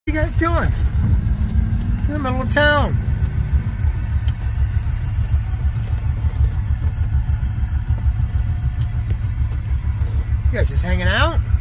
What are you guys doing? You're in the middle of town. You guys just hanging out?